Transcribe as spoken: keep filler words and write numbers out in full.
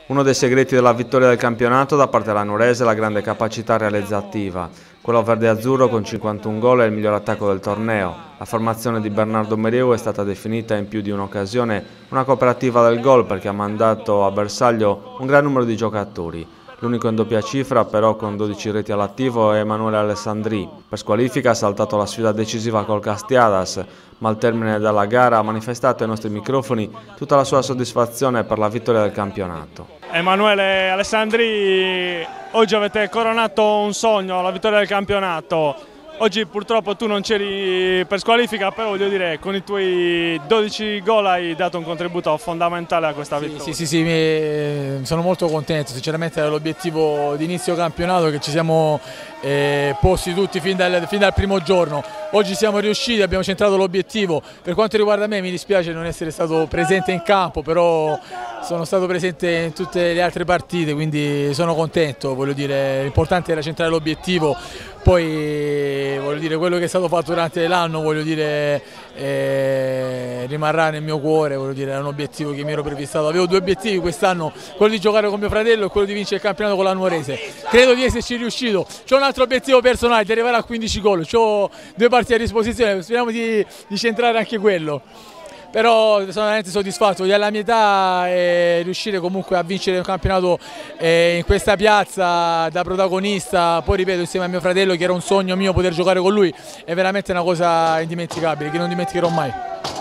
Uno dei segreti della vittoria del campionato da parte dell'Anurese è la grande capacità realizzativa. Quello verde-azzurro con cinquantuno gol è il miglior attacco del torneo. La formazione di Bernardo Merieu è stata definita in più di un'occasione una cooperativa del gol perché ha mandato a bersaglio un gran numero di giocatori. L'unico in doppia cifra però con dodici reti all'attivo è Emanuele Alessandri. Per squalifica ha saltato la sfida decisiva col Castiadas, ma al termine della gara ha manifestato ai nostri microfoni tutta la sua soddisfazione per la vittoria del campionato. Emanuele Alessandri, oggi avete coronato un sogno, la vittoria del campionato. Oggi purtroppo tu non c'eri per squalifica, però voglio dire, con i tuoi dodici gol hai dato un contributo fondamentale a questa vittoria. Sì, sì, sì, mi, sono molto contento, sinceramente era l'obiettivo di inizio campionato che ci siamo eh, posti tutti fin dal, fin dal primo giorno. Oggi siamo riusciti, abbiamo centrato l'obiettivo. Per quanto riguarda me mi dispiace non essere stato presente in campo, però sono stato presente in tutte le altre partite, quindi sono contento, voglio dire, l'importante era centrare l'obiettivo. Poi voglio dire, quello che è stato fatto durante l'anno voglio dire, eh, rimarrà nel mio cuore, voglio dire, era un obiettivo che mi ero prefissato. Avevo due obiettivi quest'anno, quello di giocare con mio fratello e quello di vincere il campionato con la Nuorese. Credo di esserci riuscito. C'ho un altro obiettivo personale, di arrivare a quindici gol. C'ho due partite a disposizione, speriamo di, di centrare anche quello. Però sono veramente soddisfatto della mia età e riuscire comunque a vincere un campionato in questa piazza da protagonista, poi ripeto insieme a mio fratello che era un sogno mio poter giocare con lui, è veramente una cosa indimenticabile che non dimenticherò mai.